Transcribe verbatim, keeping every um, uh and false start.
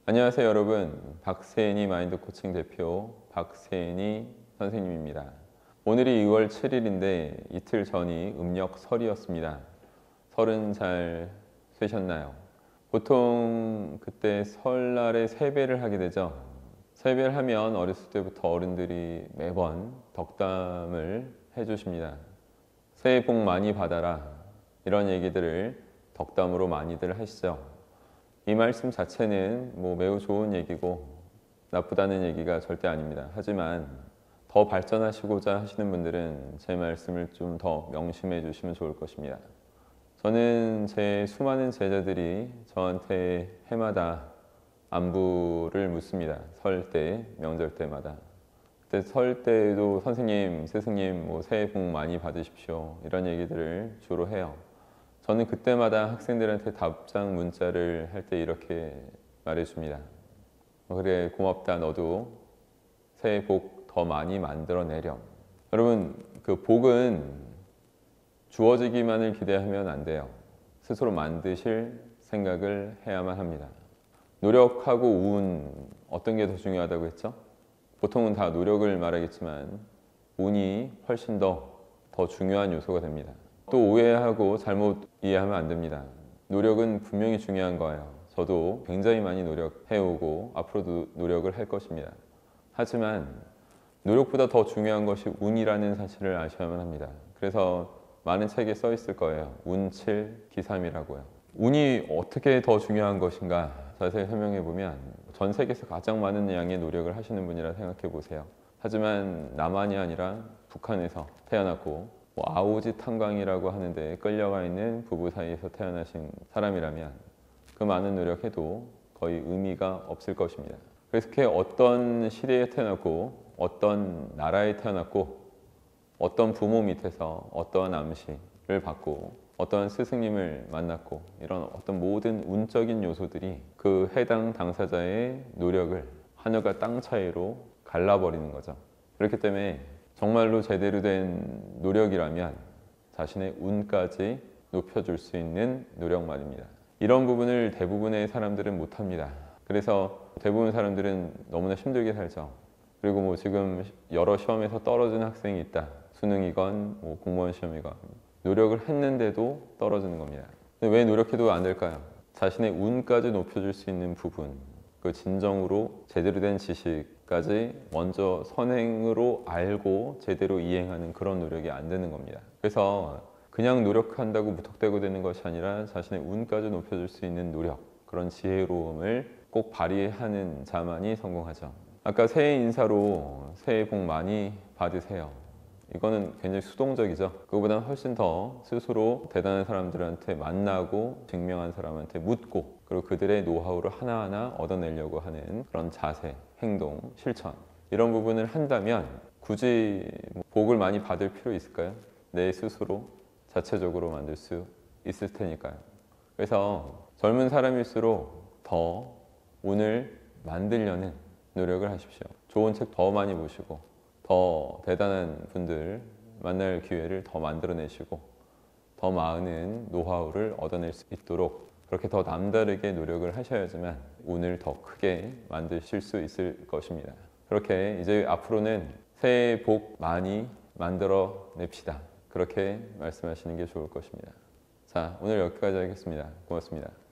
안녕하세요 여러분, 박세인이 마인드 코칭 대표 박세인이 선생님입니다. 오늘이 이월 칠일인데 이틀 전이 음력 설이었습니다. 설은 잘 쇠셨나요? 보통 그때 설날에 세배를 하게 되죠. 세배를 하면 어렸을 때부터 어른들이 매번 덕담을 해주십니다. 새해 복 많이 받아라, 이런 얘기들을 덕담으로 많이들 하시죠. 이 말씀 자체는 뭐 매우 좋은 얘기고 나쁘다는 얘기가 절대 아닙니다. 하지만 더 발전하시고자 하시는 분들은 제 말씀을 좀 더 명심해 주시면 좋을 것입니다. 저는 제 수많은 제자들이 저한테 해마다 안부를 묻습니다. 설 때, 명절 때마다. 그때 설 때에도 선생님, 스승님 뭐 새해 복 많이 받으십시오, 이런 얘기들을 주로 해요. 저는 그때마다 학생들한테 답장 문자를 할 때 이렇게 말해줍니다. 그래, 고맙다. 너도 새해 복 더 많이 만들어내렴. 여러분, 그 복은 주어지기만을 기대하면 안 돼요. 스스로 만드실 생각을 해야만 합니다. 노력하고 운, 어떤 게 더 중요하다고 했죠? 보통은 다 노력을 말하겠지만 운이 훨씬 더, 더 중요한 요소가 됩니다. 또 오해하고 잘못 이해하면 안 됩니다. 노력은 분명히 중요한 거예요. 저도 굉장히 많이 노력해오고 앞으로도 노력을 할 것입니다. 하지만 노력보다 더 중요한 것이 운이라는 사실을 아셔야만 합니다. 그래서 많은 책에 써 있을 거예요. 운칠 기삼이라고요. 운이 어떻게 더 중요한 것인가 자세히 설명해 보면 전 세계에서 가장 많은 양의 노력을 하시는 분이라 생각해 보세요. 하지만 남한이 아니라 북한에서 태어났고 뭐 아오지 탄광이라고 하는데 끌려가 있는 부부 사이에서 태어나신 사람이라면 그 많은 노력해도 거의 의미가 없을 것입니다. 그래서 그 어떤 시대에 태어났고 어떤 나라에 태어났고 어떤 부모 밑에서 어떠한 암시를 받고 어떠한 스승님을 만났고 이런 어떤 모든 운적인 요소들이 그 해당 당사자의 노력을 하늘과 땅 차이로 갈라버리는 거죠. 그렇기 때문에 정말로 제대로 된 노력이라면 자신의 운까지 높여줄 수 있는 노력 말입니다. 이런 부분을 대부분의 사람들은 못합니다. 그래서 대부분 사람들은 너무나 힘들게 살죠. 그리고 뭐 지금 여러 시험에서 떨어진 학생이 있다. 수능이건 뭐 공무원 시험이건 노력을 했는데도 떨어지는 겁니다. 근데 왜 노력해도 안 될까요? 자신의 운까지 높여줄 수 있는 부분, 그 진정으로 제대로 된 지식까지 먼저 선행으로 알고 제대로 이행하는 그런 노력이 안 되는 겁니다. 그래서 그냥 노력한다고 무턱대고 되는 것이 아니라 자신의 운까지 높여줄 수 있는 노력, 그런 지혜로움을 꼭 발휘하는 자만이 성공하죠. 아까 새해 인사로 새해 복 많이 받으세요. 이거는 굉장히 수동적이죠. 그거보다는 훨씬 더 스스로 대단한 사람들한테 만나고 증명한 사람한테 묻고 그리고 그들의 노하우를 하나하나 얻어내려고 하는 그런 자세, 행동, 실천 이런 부분을 한다면 굳이 복을 많이 받을 필요 있을까요? 내 스스로 자체적으로 만들 수 있을 테니까요. 그래서 젊은 사람일수록 더 운을 만들려는 노력을 하십시오. 좋은 책 더 많이 보시고 더 대단한 분들 만날 기회를 더 만들어내시고 더 많은 노하우를 얻어낼 수 있도록 그렇게 더 남다르게 노력을 하셔야지만 운을 더 크게 만드실 수 있을 것입니다. 그렇게 이제 앞으로는 새해 복 많이 만들어 냅시다. 그렇게 말씀하시는 게 좋을 것입니다. 자, 오늘 여기까지 하겠습니다. 고맙습니다.